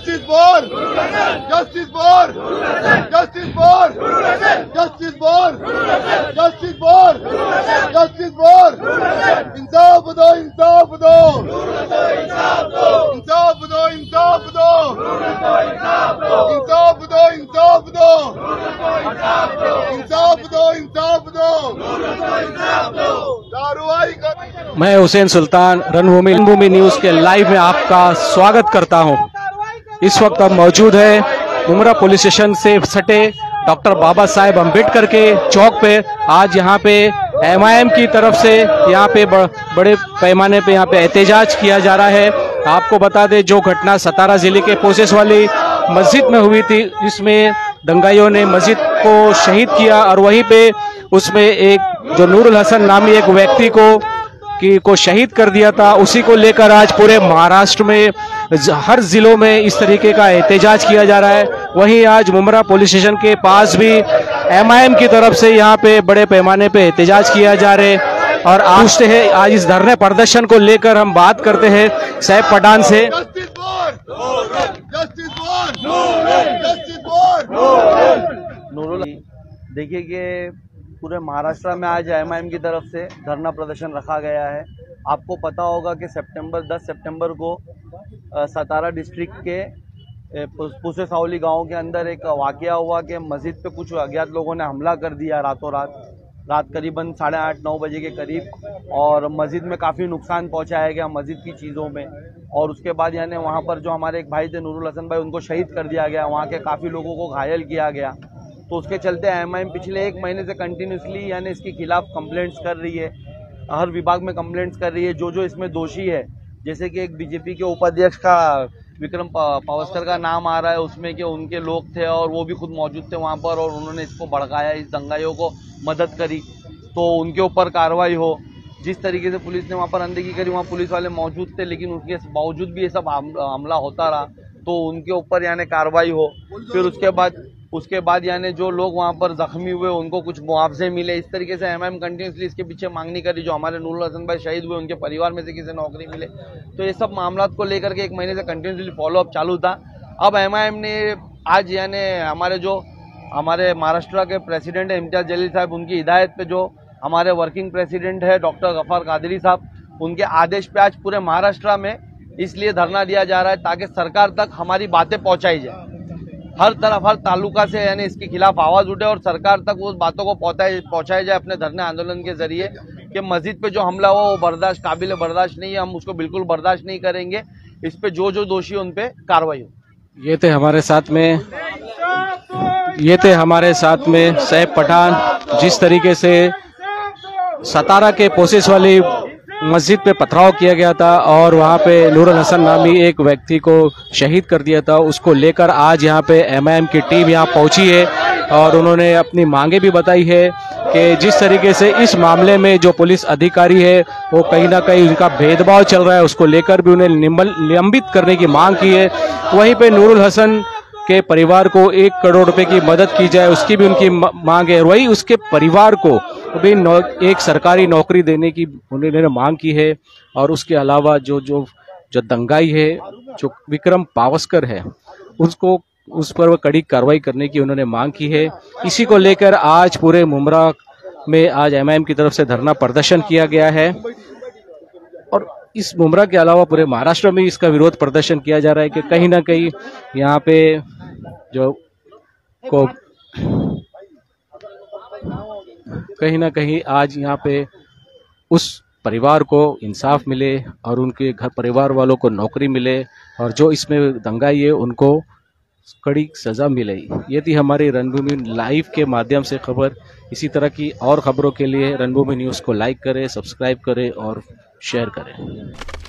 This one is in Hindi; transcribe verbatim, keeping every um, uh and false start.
Justice for Justice for Justice for Justice for Justice for Justice for इंसाफ दो इंसाफ दो इंसाफ दो इंसाफ दो इंसाफ दो इंसाफ दो इंसाफ दो इंसाफ दो कार्रवाई कर। मैं हुसैन सुल्तान रणभूमि रणभूमि न्यूज के लाइव में आपका स्वागत करता हूं। इस वक्त हम मौजूद है मुमरा पुलिस स्टेशन से सटे डॉक्टर बाबा साहेब अम्बेडकर के चौक पे। आज यहां पे एम आई एम की तरफ से यहां पे बड़े पैमाने पे यहां पे एहतजाज किया जा रहा है। आपको बता दें जो घटना सतारा जिले के पोसेस वाली मस्जिद में हुई थी, इसमें दंगाइयों ने मस्जिद को शहीद किया और वहीं पे उसमें एक जो नूरुल हसन नामी एक व्यक्ति को की को शहीद कर दिया था। उसी को लेकर आज पूरे महाराष्ट्र में हर जिलों में इस तरीके का एहतजाज किया जा रहा है। वहीं आज मुमरा पुलिस स्टेशन के पास भी एम आई एम की तरफ से यहाँ पे बड़े पैमाने पे एहतजाज किया जा रहे हैं। और पूछते हैं आज इस धरने प्रदर्शन को लेकर हम बात करते हैं सैफ पठान से। देखिए कि पूरे महाराष्ट्र में आज एम आई एम की तरफ से धरना प्रदर्शन रखा गया है। आपको पता होगा कि सितंबर दस सितंबर को सतारा डिस्ट्रिक्ट के पूसे सावली गांव के अंदर एक वाकया हुआ कि मस्जिद पे कुछ अज्ञात लोगों ने हमला कर दिया रातों रात रात करीबन साढ़े आठ नौ बजे के करीब, और मस्जिद में काफ़ी नुकसान पहुंचाया गया मस्जिद की चीज़ों में। और उसके बाद यानी वहां पर जो हमारे एक भाई थे नूरुल हसन भाई, उनको शहीद कर दिया गया। वहां के काफ़ी लोगों को घायल किया गया। तो उसके चलते एम आई एम पिछले एक महीने से कंटिन्यूसली यानी इसके खिलाफ कंप्लेंट्स कर रही है, हर विभाग में कंप्लेंट्स कर रही है। जो जो इसमें दोषी है, जैसे कि एक बीजेपी के उपाध्यक्ष का विक्रम पावस्कर का नाम आ रहा है उसमें कि उनके लोग थे और वो भी खुद मौजूद थे वहाँ पर, और उन्होंने इसको भड़काया, इस दंगाइयों को मदद करी, तो उनके ऊपर कार्रवाई हो। जिस तरीके से पुलिस ने वहाँ पर अनदेखी करी, वहाँ पुलिस वाले मौजूद थे, लेकिन उसके बावजूद भी ये सब हमला होता रहा, तो उनके ऊपर यानी कार्रवाई हो। फिर उसके बाद उसके बाद यानी जो लोग वहाँ पर जख्मी हुए उनको कुछ मुआवजे मिले। इस तरीके से एम आई एम कंटिन्यूसली इसके पीछे मांगनी करी। जो हमारे नूरुल हसन भाई शहीद हुए उनके परिवार में से किसी नौकरी मिले, तो ये सब मामला को लेकर के एक महीने से कंटिन्यूसली फॉलोअप चालू था। अब एम आई एम ने आज यानी हमारे जो हमारे महाराष्ट्र के प्रेसिडेंट है इम्तियाज जलील साहब, उनकी हिदायत पे जो हमारे वर्किंग प्रेसिडेंट है डॉक्टर गफार कादरी साहब, उनके आदेश पे आज पूरे महाराष्ट्र में इसलिए धरना दिया जा रहा है ताकि सरकार तक हमारी बातें पहुंचाई जाए। हर तरफ हर तालुका से यानी इसके खिलाफ आवाज उठे और सरकार तक उस बातों को पहुंचाया जाए अपने धरने आंदोलन के जरिए कि मस्जिद पे जो हमला हुआ वो बर्दाश्त काबिल बर्दाश्त नहीं है, हम उसको बिल्कुल बर्दाश्त नहीं करेंगे। इस पे जो जो दोषी उन पे कार्रवाई हो। ये थे हमारे साथ में ये थे हमारे साथ में सैफ पठान। जिस तरीके से सतारा के पोसेस वाली मस्जिद पे पथराव किया गया था और वहाँ पे नूरुल हसन नामी एक व्यक्ति को शहीद कर दिया था, उसको लेकर आज यहाँ पे एम आई एम की टीम यहाँ पहुँची है और उन्होंने अपनी मांगे भी बताई है कि जिस तरीके से इस मामले में जो पुलिस अधिकारी है वो कहीं ना कहीं उनका भेदभाव चल रहा है, उसको लेकर भी उन्हें निलंबित करने की मांग की है। वहीं पे नूरुल हसन के परिवार को एक करोड़ रुपए की मदद की जाए, उसकी भी उनकी मांग है। वही उसके परिवार को भी एक सरकारी नौकरी देने की उन्होंने मांग की है। और उसके अलावा जो जो जो दंगाई है, जो विक्रम पावस्कर है, उसको उस पर कड़ी कार्रवाई करने की उन्होंने मांग की है। इसी को लेकर आज पूरे मुमरा में आज एम आई एम की तरफ से धरना प्रदर्शन किया गया है। और इस मुमरा के अलावा पूरे महाराष्ट्र में इसका विरोध प्रदर्शन किया जा रहा है कि कहीं ना कहीं यहाँ पे जो को कहीं ना कहीं आज यहाँ पे उस परिवार को इंसाफ मिले और उनके घर परिवार वालों को नौकरी मिले और जो इसमें दंगाई है उनको कड़ी सजा मिले। ये थी हमारी रणभूमि लाइव के माध्यम से खबर। इसी तरह की और खबरों के लिए रणभूमि न्यूज़ को लाइक करें, सब्सक्राइब करें और शेयर करें।